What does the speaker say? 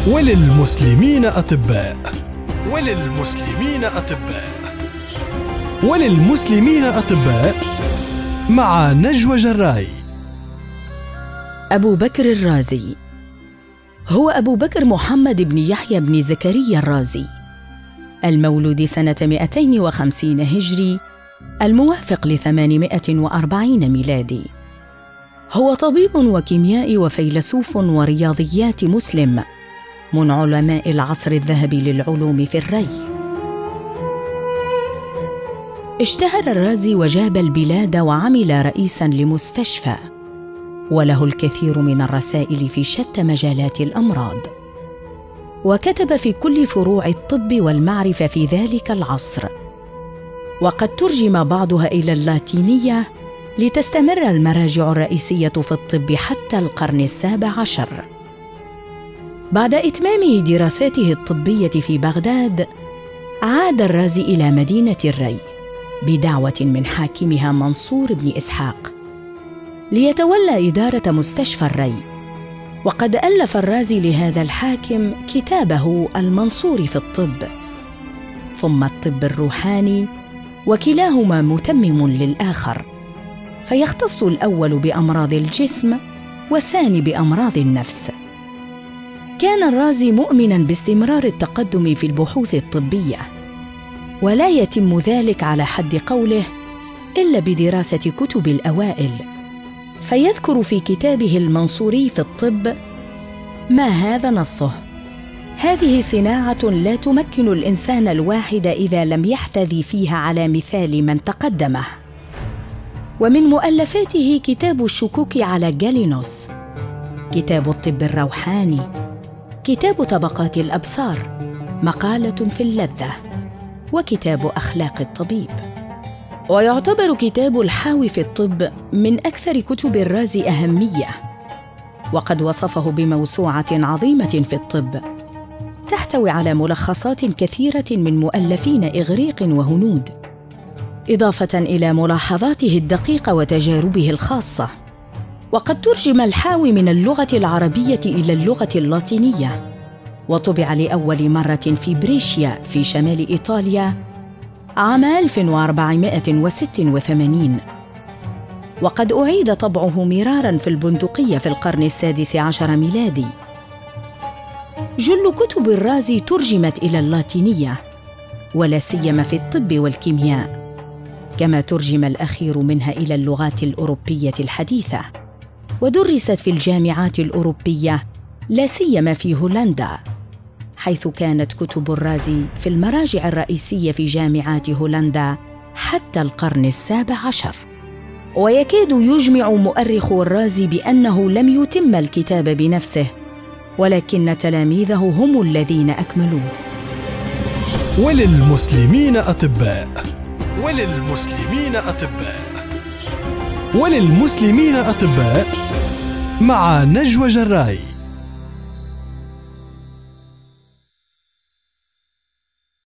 وللمسلمين أطباء. وللمسلمين أطباء. وللمسلمين أطباء مع نجوى جراي. أبو بكر الرازي هو أبو بكر محمد بن يحيى بن زكريا الرازي، المولود سنة 250 هجري الموافق ل840 ميلادي. هو طبيب وكيميائي وفيلسوف ورياضيات مسلم، من علماء العصر الذهبي للعلوم في الري. اشتهر الرازي وجاب البلاد وعمل رئيساً لمستشفى، وله الكثير من الرسائل في شتى مجالات الأمراض، وكتب في كل فروع الطب والمعرفة في ذلك العصر، وقد ترجم بعضها إلى اللاتينية لتستمر المراجع الرئيسية في الطب حتى القرن ال17. بعد إتمامه دراساته الطبية في بغداد، عاد الرازي إلى مدينة الري بدعوة من حاكمها منصور بن إسحاق ليتولى إدارة مستشفى الري. وقد ألف الرازي لهذا الحاكم كتابه المنصور في الطب، ثم الطب الروحاني، وكلاهما متمم للآخر، فيختص الأول بأمراض الجسم والثاني بأمراض النفس. كان الرازي مؤمناً باستمرار التقدم في البحوث الطبية، ولا يتم ذلك على حد قوله إلا بدراسة كتب الأوائل، فيذكر في كتابه المنصوري في الطب: ما هذا نصه: هذه صناعة لا تمكن الإنسان الواحد إذا لم يحتذي فيها على مثال من تقدمه. ومن مؤلفاته كتاب الشكوك على جالينوس، كتاب الطب الروحاني، كتاب طبقات الأبصار، مقالة في اللذة، وكتاب أخلاق الطبيب. ويعتبر كتاب الحاوي في الطب من أكثر كتب الرازي أهمية، وقد وصفه بموسوعة عظيمة في الطب تحتوي على ملخصات كثيرة من مؤلفين إغريق وهنود، إضافة إلى ملاحظاته الدقيقة وتجاربه الخاصة. وقد ترجم الحاوي من اللغة العربية إلى اللغة اللاتينية، وطبع لأول مرة في بريشيا في شمال إيطاليا عام 1486، وقد أعيد طبعه مراراً في البندقية في القرن ال16 ميلادي. جل كتب الرازي ترجمت إلى اللاتينية، ولا سيما في الطب والكيمياء، كما ترجم الأخير منها إلى اللغات الأوروبية الحديثة، ودرست في الجامعات الأوروبية لا سيما في هولندا، حيث كانت كتب الرازي في المراجع الرئيسية في جامعات هولندا حتى القرن ال17. ويكاد يجمع مؤرخ الرازي بأنه لم يتم الكتاب بنفسه، ولكن تلاميذه هم الذين أكملوه. وللمسلمين أطباء. وللمسلمين أطباء. وللمسلمين أطباء مع نجوى جراي.